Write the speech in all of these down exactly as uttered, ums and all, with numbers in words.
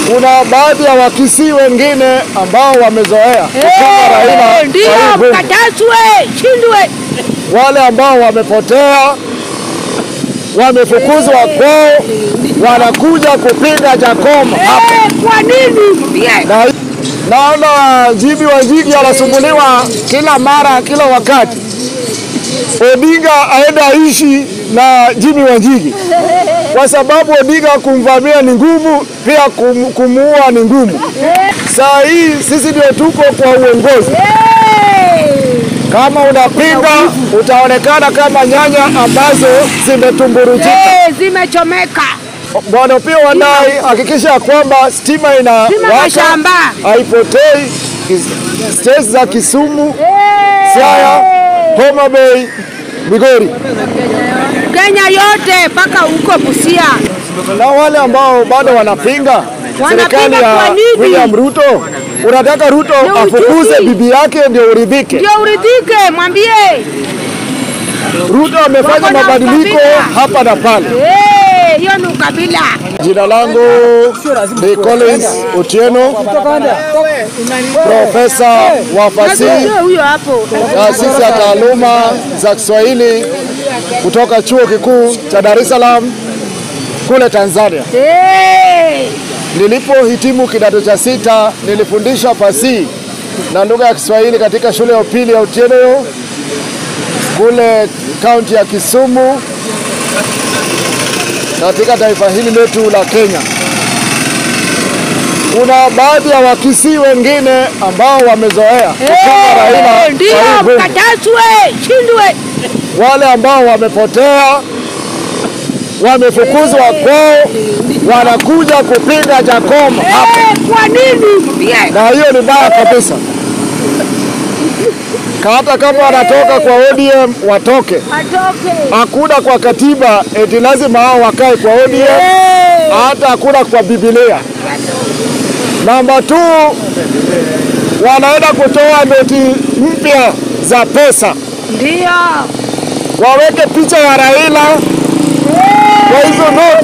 Kuna baadhi ya wakisi wengine ambao wamezoea kupinga Raila. Ndio mkatazwe, shindwe. Wale ambao wamepotea, wamefukuzwa kwao, wanakuja kupinga Jakom hapa. Kwa nini? Na, naona Jimmy Wanjigi anasumbuliwa kila mara, kila wakati. Odinga aenda aishi na Jimmy Wanjigi kwa sababu Odinga kumvamia ni ngumu, pia kum, kumuua ni ngumu. Saa hii sisi ndio tuko kwa uongozi. Kama unapinga utaonekana kama nyanya ambazo zimetumburujika, zimechomeka. Bwana pia Wandayi, hakikisha kwamba stima ina waka, haipotei stage za Kisumu, Siaya, Homa Bay, Migori, Kenya yote mpaka huko Busia. Na wale ambao bado wanapinga serikali ya William Ruto, unataka Ruto afukuze bibi yake ndio uridhike. Ndio uridhike, mwambie. Ruto amefanya mabadiliko hapa na pale. Eh, hiyo ni ukabila. Jina langu ni Collins Otieno, profesa wa fasihi, huyo hapo, taasisi ya taaluma za Kiswahili kutoka Chuo Kikuu cha Dar es Salaam kule Tanzania. Eh. Nilipohitimu kidato cha sita nilifundisha fasihi na lugha ya Kiswahili katika shule ya upili ya Otieno kule kaunti ya Kisumu katika taifa hili letu la Kenya. Kuna baadhi ya wakisi wengine ambao wamezoea kupinga Raila. Ndio mkatazwe, shindwe. Wale ambao wamepotea, wamefukuzwa kwao, wanakuja kupinga Jakom hapa. Kwa nini? Na hiyo ni mbaya kabisa. Hata kama wanatoka kwa O D M watoke. Hakuna kwa katiba eti lazima hao wakae kwa O D M. Hata hakuna kwa Biblia. Namba two, wanaenda kutoa noti mpya za pesa. Ndio. Waweke picha ya Raila kwa hizo noti.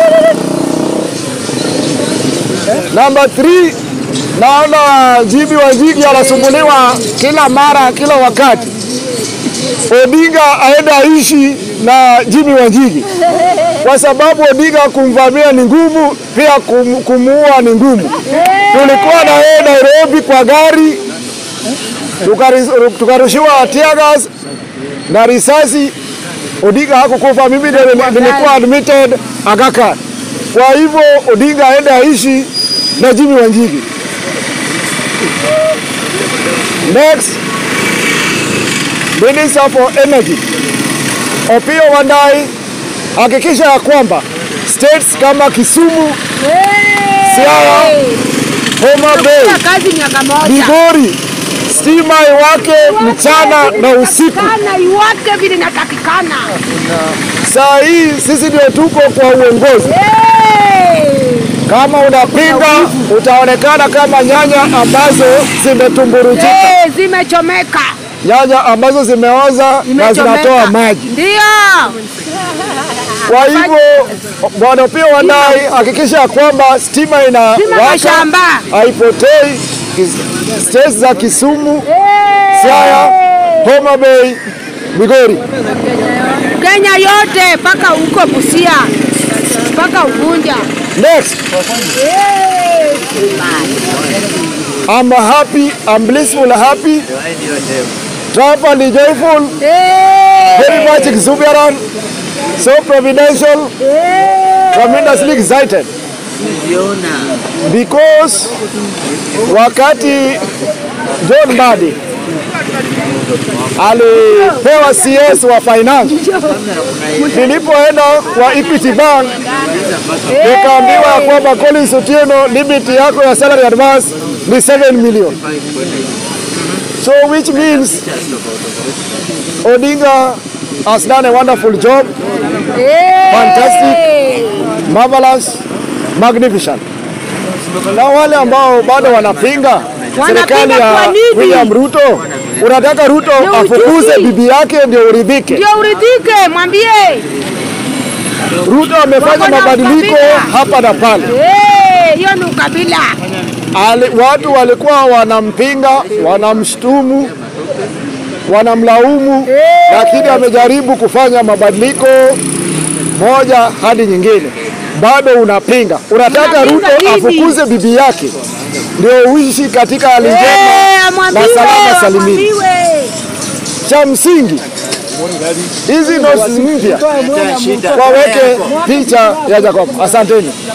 Namba three, naona Jimmy Wanjigi anasumbuliwa kila mara, kila wakati. Odinga aenda aishi na Jimmy Wanjigi kwa sababu Odinga kumvamia ni ngumu, pia kum, kumuua ni ngumu. Tulikuwa na yeye Nairobi kwa gari, tukarushiwa tear gas na risasi. Odinga hakukufa, mimi nilikuwa admitted Aga Khan. Kwa hivyo Odinga aenda aishi na Jimmy Wanjigi. Next, Minister for Energy Opiyo Wandayi, hakikisha ya kwamba states kama Kisumu, Siaya, Homa Bay, Migori, stima iwake mchana na usiku. Iwake vile inatakikana. Saa hii sisi ndio tuko kwa uongozi. Kama unapinga utaonekana kama nyanya ambazo zimetumburujika, zimechomeka, nyanya ambazo zimeoza na zinatoa maji. Ndio. Kwa hivyo Bwana Opiyo Wandayi, hakikisha kwamba stima ina waka, haipotei stage za Kisumu, Siaya, Homa Bay, Migori, Kenya yote mpaka huko Busia, mpaka Ugunja. Next, I'm happy, I'm blissful, happy, triumphantly joyful, very much exuberant, so providential, tremendously excited. Because wakati John Mbadi alipewa C S wa finance, nilipoenda kwa Equity Bank nikaambiwa ya kwamba Collins Otieno, limit yako ya salary advance ni seven million. So which means Odinga has done a wonderful job. Fantastic, marvelous, magnificent. Na wale ambao bado wanapinga serikali ya William Ruto, unataka Ruto afukuze bibi yake ndio uridhike. Ndio uridhike, mwambie. Ruto amefanya mabadiliko hapa na pale. Eh, hiyo ni ukabila. Raila. Ali, watu walikuwa wanampinga, wanamshtumu, wanamlaumu, lakini amejaribu kufanya mabadiliko moja hadi nyingine. Bado unapinga. Unataka Ruto afukuze bibi yake ndio uishi katika hali njema na salama salimini. Cha msingi hizi notes mpya waweke picha ya Jacob. Asanteni.